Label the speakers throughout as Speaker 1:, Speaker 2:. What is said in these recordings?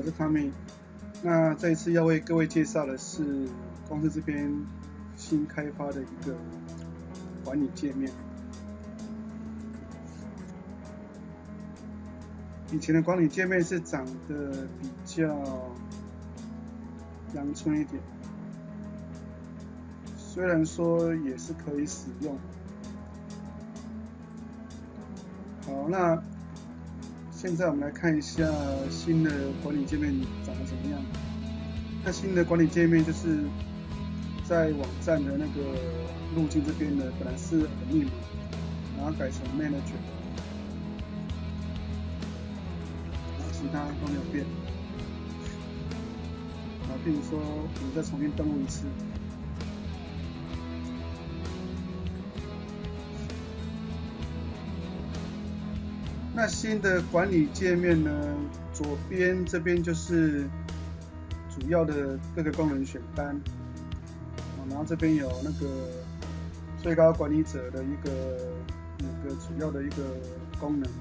Speaker 1: 我是 Tommy。那这一次要为各位介绍的是公司这边新开发的一个管理界面。以前的管理界面是长得比较阳春一点，虽然说也是可以使用。好，那现在我们来看一下新的管理界面长得怎么样。那新的管理界面就是在网站的那个路径这边呢，本来是 admin， 然后改成 manager， 其他都没有变。好，比如说我们再重新登录一次。那新的管理界面呢，左边这边就是主要的各个功能选单，然后这边有那个最高管理者的一个主要的一个功能，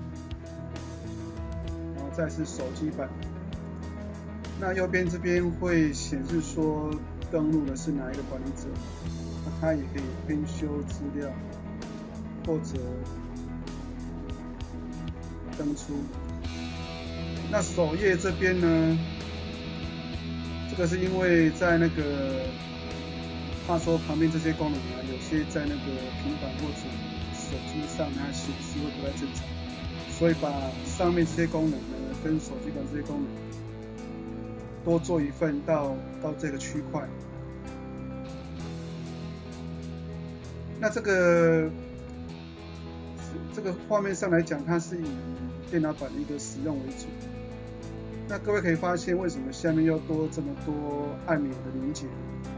Speaker 1: 然后再是手机版。那右边这边会显示说登录的是哪一个管理者，那它也可以编修资料或者登出。那首页这边呢，这个是因为在那个怕说旁边这些功能啊，有些在那个平板或者手机上它显示会不太正常，所以把上面这些功能呢跟手机版这些功能多做一份到这个区块。那这个画面上来讲，它是以电脑版的一个使用为主。那各位可以发现，为什么下面又多这么多按钮的连结？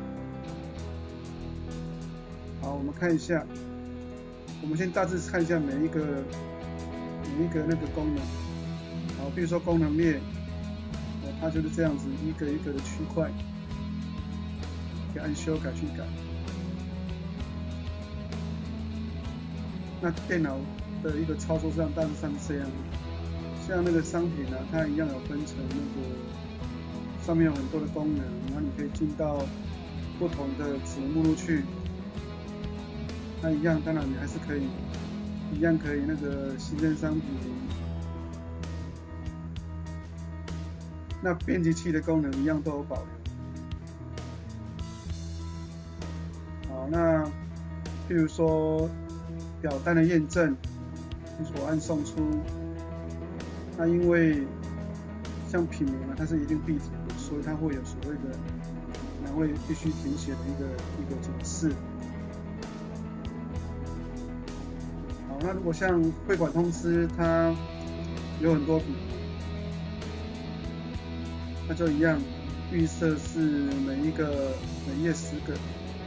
Speaker 1: 好，我们看一下，我们先大致看一下每一个那个功能。好，比如说功能列，它就是这样子一个一个的区块，可以按修改去改。那电脑的一个操作上大致上是这样，像那个商品啊，它一样有分成那个上面有很多的功能，然后你可以进到不同的子目录去。那一样，当然你还是可以一样可以那个新增商品。那编辑器的功能一样都有保留。好，那譬如说表单的验证，比如说我按送出，那因为像品名啊，它是一定必填的，所以它会有所谓的栏位必须填写的一个解释。好，那如果像汇款通知，它有很多笔，那就一样，预设是每页10个。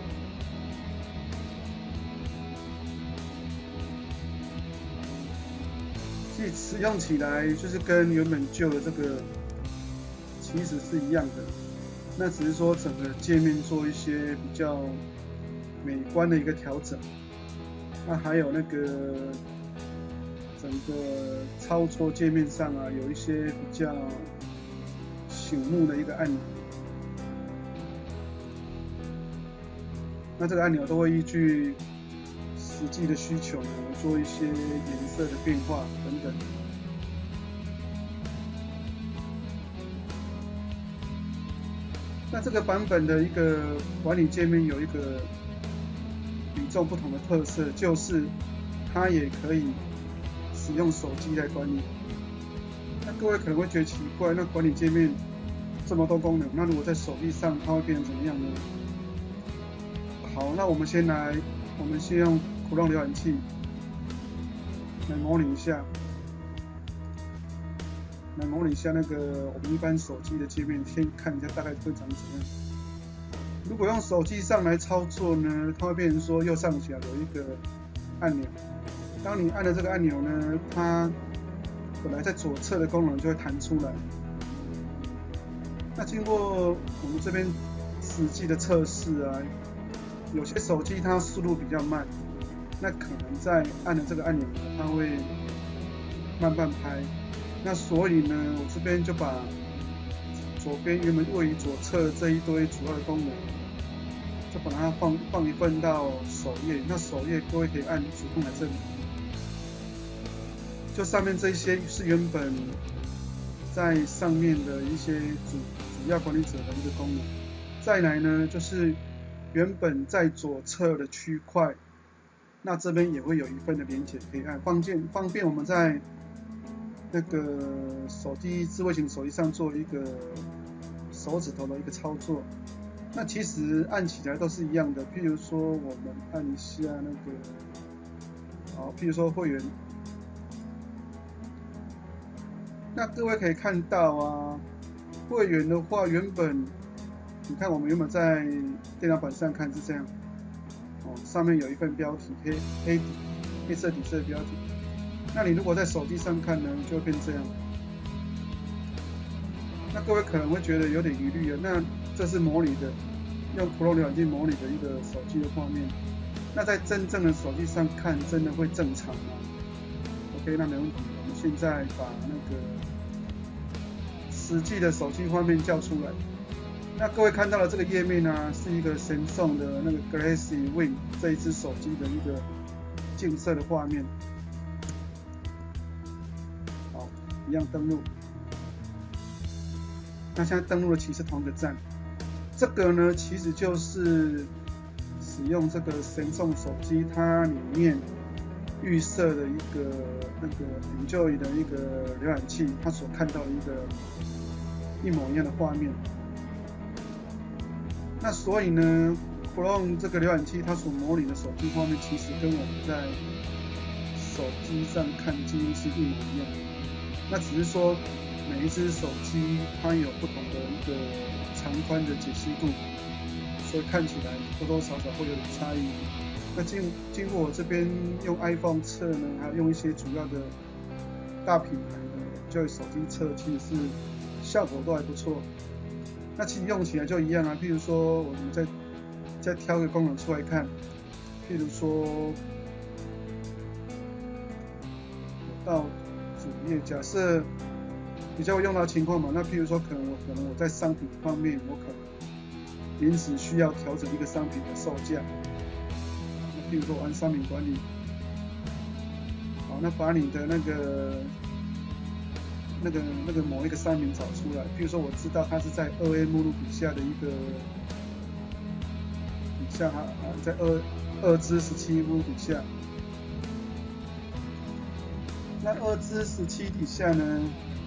Speaker 1: 其实使用起来就是跟原本旧的这个其实是一样的，那只是说整个界面做一些比较美观的一个调整。那还有那个整个操作界面上啊，有一些比较醒目的一个按钮。那这个按钮都会依据实际的需求呢，做一些颜色的变化等等。那这个版本的一个管理界面有一个与众不同的特色，就是它也可以使用手机来管理。那各位可能会觉得奇怪，那管理界面这么多功能，那如果在手机上它会变成怎么样呢？好，那我们先用Chrome浏览器来模拟一下，那个我们一般手机的界面，先看一下大概会长怎样。如果用手机上来操作呢，它会变成说右上角有一个按钮，当你按了这个按钮呢，它本来在左侧的功能就会弹出来。那经过我们这边实际的测试啊，有些手机它速度比较慢，那可能在按了这个按钮呢，它会慢半拍。那所以呢，我这边就把左边原本位于左侧这一堆主要的功能，就把它放一份到首页。那首页各位可以按主动来这里，就上面这些是原本在上面的一些主要管理者的一个功能。再来呢，就是原本在左侧的区块，那这边也会有一份的连结可以按，方便我们在那个智慧型手机上做一个手指头的一个操作。那其实按起来都是一样的，譬如说我们按一下那个，好，譬如说会员，那各位可以看到啊，会员的话，原本你看我们原本在电脑版上看是这样，上面有一份标题，黑色底色的标题。那你如果在手机上看呢，就会变这样。那各位可能会觉得有点疑虑了，那这是模拟的，用 Chrome 浏览器模拟的一个手机的画面。那在真正的手机上看，真的会正常吗 ？OK， 那没问题。我们现在把那个实际的手机画面叫出来。那各位看到的这个页面呢，是一个神送的那个 Galaxy Win 这一只手机的一个竞色的画面。好，一样登录。那现在登录的其实同一个站，这个呢其实就是使用这个神送手机它里面预设的一个那个 Enjoy 的一个浏览器，它所看到的一个一模一样的画面。那所以呢 ，Chrome 这个浏览器它所模拟的手机画面，其实跟我们在手机上看几乎是一模一样的。那只是说每一只手机它有不同的一个长宽的解析度，所以看起来多多少少会有点差异。那经过我这边用 iPhone 测呢，还有用一些主要的大品牌的Enjoy手机测，其实是效果都还不错。那其实用起来就一样啊，譬如说我们再挑个功能出来看，譬如说到主页，假设比较会用到的情况嘛，那譬如说可能我在商品方面，我可能临时需要调整一个商品的售价，那譬如说我按商品管理，好，那把你的那个某一个商品找出来，譬如说我知道它是在2A 目录底下的一个底下在2至17目录底下，那2至17底下呢？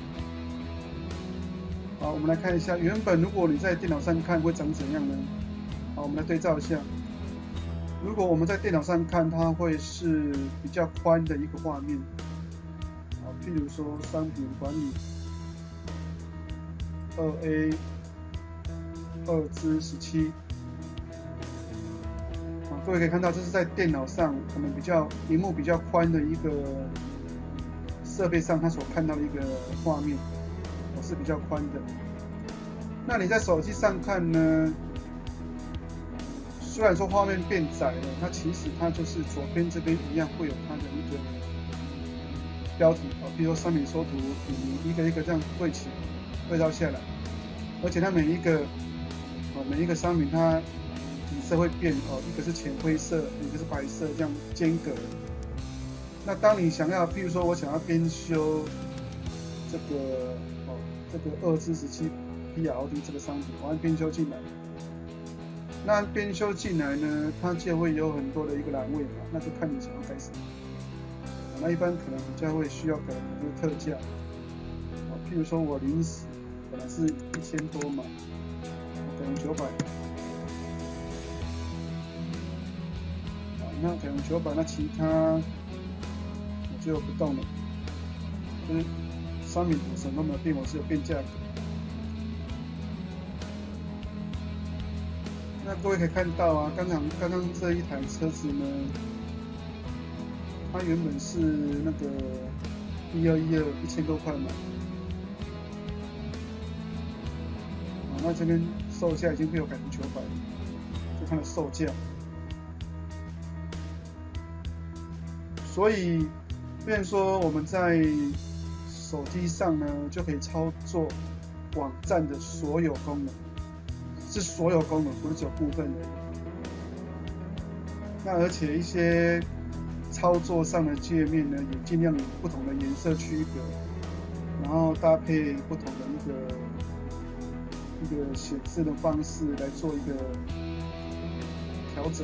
Speaker 1: 好，我们来看一下，原本如果你在电脑上看会长怎样呢？好，我们来对照一下。如果我们在电脑上看，它会是比较宽的一个画面。好，譬如说商品管理2A 2至17。好，各位可以看到，这是在电脑上可能萤幕比较宽的一个设备上，它所看到的一个画面。是比较宽的。那你在手机上看呢？虽然说画面变窄了，那其实它就是左边这边一样会有它的一个标题啊，比如说商品缩图，你一个一个这样对照下来，而且它每一个商品它底色会变哦，一个是浅灰色，一个是白色，这样间隔。那当你想要，譬如说我想要编修这个2至17 PROD 这个商品，我按编修进来，那按编修进来呢，它就会有很多的一个栏位嘛，那就看你想要改什么。那一般可能比较会需要可能就是特价，譬如说我临时本来是1000多嘛，我可能900，那可能900，那其他我就不动了，就是商品什么都没有变，我是有变价格。那各位可以看到啊，刚刚这一台车子呢，它原本是那个1000多块嘛，那这边售价已经被我改成900了，就它的售价。所以，变成说我们在手机上呢就可以操作网站的所有功能，是所有功能，不是只有部分而已。那而且一些操作上的界面呢，也尽量以不同的颜色区隔，然后搭配不同的一个显示的方式来做一个调整。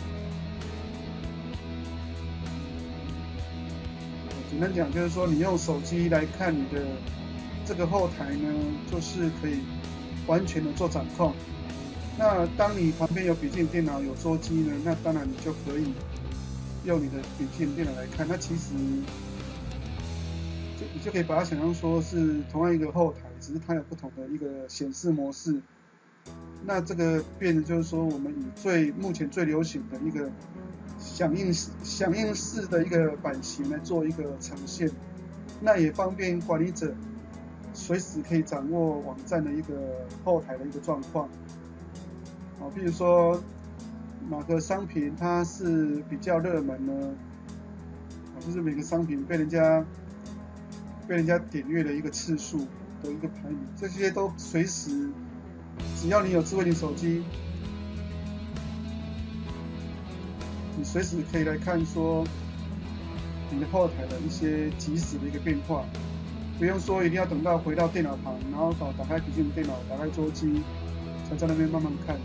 Speaker 1: 简单讲就是说，你用手机来看你的这个后台呢，就是可以完全的做掌控。那当你旁边有笔记本电脑、有桌机呢，那当然你就可以用你的笔记本电脑来看。那其实你就可以把它想象说是同样一个后台，只是它有不同的一个显示模式。那这个变成就是说，我们以目前最流行的一个响应式的一个版型来做一个呈现，那也方便管理者随时可以掌握网站的一个后台的一个状况。比如说哪个商品它是比较热门呢？就是每个商品被人家点阅的一个次数的一个排名，这些都随时，只要你有智慧型手机，你随时可以来看说你的后台的一些即时的一个变化，不用说一定要等到回到电脑旁，然后打开笔记本电脑，打开桌机，才在那边慢慢看。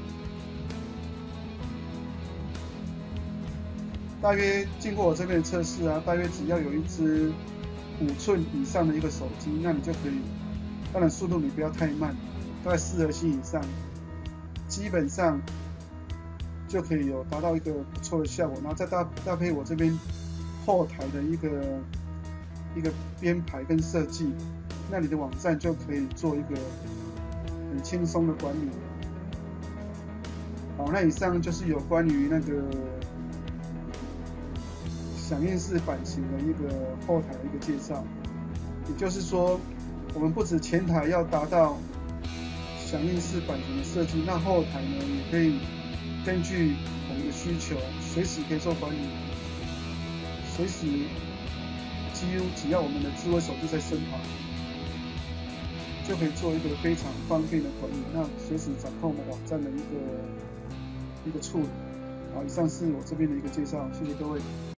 Speaker 1: 大约经过我这边的测试啊，大约只要有一支5寸以上的一个手机，那你就可以，当然速度你不要太慢，大概4核心以上，基本上就可以有达到一个不错的效果。然后再搭配我这边后台的一个编排跟设计，那你的网站就可以做一个很轻松的管理。好，那以上就是有关于那个响应式版型的一个后台的一个介绍。也就是说，我们不止前台要达到响应式版型的设计，那后台呢也可以根据我们的需求，随时可以做管理，随时几乎只要我们的智慧手机在身旁，就可以做一个非常方便的管理，那随时掌控我们网站的一个处理。好，以上是我这边的一个介绍，谢谢各位。